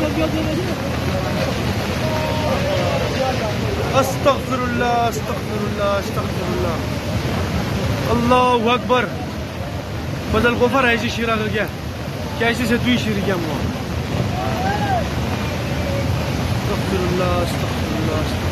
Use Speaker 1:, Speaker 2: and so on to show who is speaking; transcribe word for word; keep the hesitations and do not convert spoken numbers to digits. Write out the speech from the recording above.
Speaker 1: अस्तगफिरुल्लाह अस्तगफिरुल्लाह अस्तगफिरुल्लाह अल्लाहु अकबर बदल गोफर ऐसी शिरा कर गया क्या ऐसे से दुई शिर क्या मुआ अस्तगफिरुल्लाह अस्तगफिरुल्लाह